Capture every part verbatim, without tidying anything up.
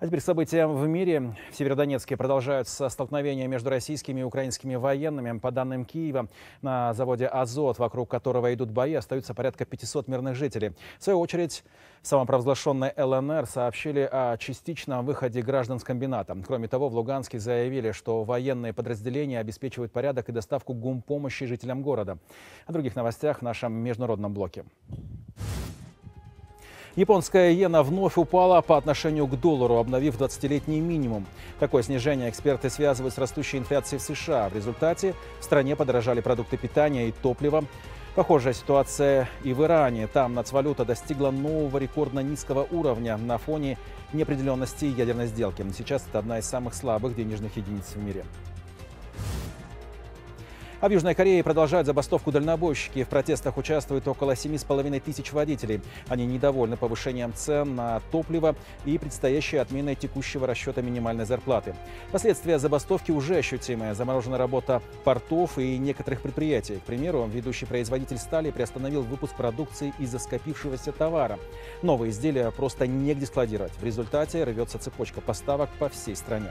А теперь события в мире. В Северодонецке продолжаются столкновения между российскими и украинскими военными. По данным Киева, на заводе «Азот», вокруг которого идут бои, остаются порядка пятисот мирных жителей. В свою очередь, самопровозглашенной ЛНР сообщили о частичном выходе граждан с комбината. Кроме того, в Луганске заявили, что военные подразделения обеспечивают порядок и доставку гумпомощи жителям города. О других новостях в нашем международном блоке. Японская иена вновь упала по отношению к доллару, обновив двадцатилетний минимум. Такое снижение эксперты связывают с растущей инфляцией в США. В результате в стране подорожали продукты питания и топливо. Похожая ситуация и в Иране. Там нацвалюта достигла нового рекордно низкого уровня на фоне неопределенности ядерной сделки. Сейчас это одна из самых слабых денежных единиц в мире. А в Южной Корее продолжают забастовку дальнобойщики. В протестах участвуют около семи с половиной тысяч водителей. Они недовольны повышением цен на топливо и предстоящей отменой текущего расчета минимальной зарплаты. Последствия забастовки уже ощутимые. Заморожена работа портов и некоторых предприятий. К примеру, ведущий производитель стали приостановил выпуск продукции из-за скопившегося товара. Новые изделия просто негде складировать. В результате рвется цепочка поставок по всей стране.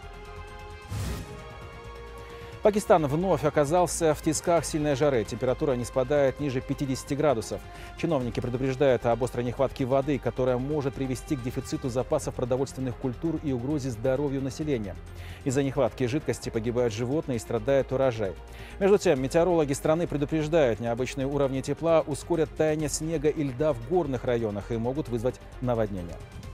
Пакистан вновь оказался в тисках сильной жары. Температура не спадает ниже пятидесяти градусов. Чиновники предупреждают об острой нехватке воды, которая может привести к дефициту запасов продовольственных культур и угрозе здоровью населения. Из-за нехватки жидкости погибают животные и страдает урожай. Между тем, метеорологи страны предупреждают, необычные уровни тепла ускорят таяние снега и льда в горных районах и могут вызвать наводнения.